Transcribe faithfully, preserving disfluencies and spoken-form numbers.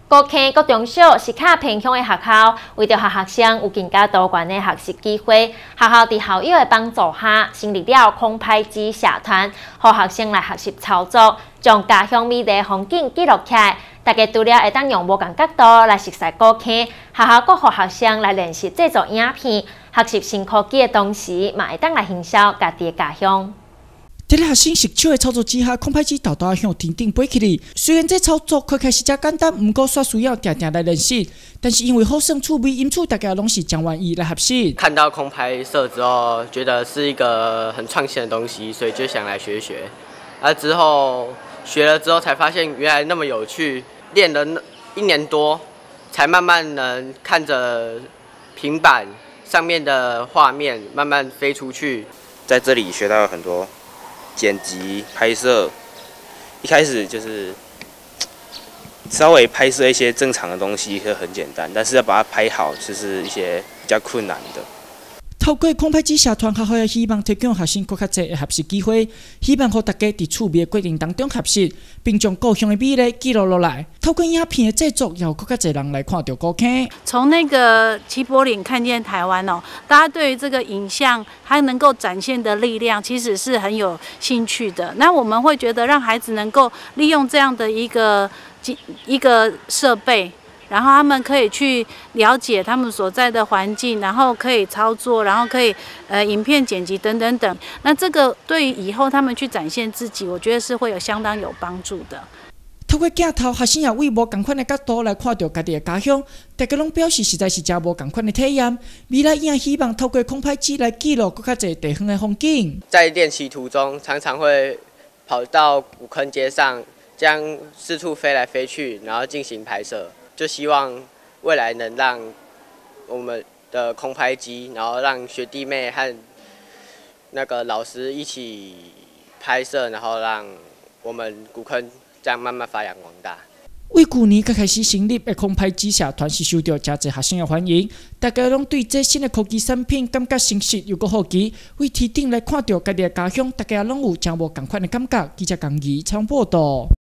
高坑、高中小是较偏乡的学校，为着学学生有更加多元的学习机会，学校伫校友的帮助下，成立了空拍机社团，让学生来学习操作，将家乡美丽风景记录起来。大家除了会当用无同角度来熟悉高坑，学校阁让学生来练习制作影片，学习新科技的同时，嘛会当来行销家己的家乡。 在学生熟手的操作之下，空拍机豆豆向天顶飞起嚟。虽然这操作看起来是真简单，不过煞需要定定来练习。但是因为好胜趣味，因此大家拢是真愿意来学习。 看到空拍摄之后，觉得是一个很创新的东西，所以就想来学学。啊，之后学了之后才发现原来那么有趣，练了一年多，才慢慢能看着平板上面的画面慢慢飞出去。 在这里学到很多。 剪辑、拍摄，一开始就是稍微拍摄一些正常的东西会很简单，但是要把它拍好，就是一些比较困难的。 透过空拍机社团，学校也希望提供学生更加侪的学习机会，希望让大家在趣味的过程当中学习，并将故乡的美丽记录落来。透过影片的制作，也有更加侪人来看到高坑。 从那个齐柏林看见台湾哦，大家对于这个影像它能够展现的力量，其实是很有兴趣的。那我们会觉得让孩子能够利用这样的一个一个设备。 然后他们可以去了解他们所在的环境，然后可以操作，然后可以呃影片剪辑等等等。那这个对于以后他们去展现自己，我觉得是会有相当有帮助的。 透过镜头，学生也为无同款的角度来看到家己的家乡，大家拢表示实在是真无同款的体验。未来也希望透过空拍机来记录更加侪地方的风景。 在练习途中，常常会跑到古坑街上，这样四处飞来飞去，然后进行拍摄。 就希望未来能让我们的空拍机，然后让学弟妹和那个老师一起拍摄，然后让我们古坑这样慢慢发扬光大。 为去年才开始成立的空拍机社团是受到真侪学生的欢迎，大家拢对这新的科技产品感觉新鲜又阁好奇。为天顶来看到家己的家乡，大家拢有真无同款的感觉。记者江怡采访报道。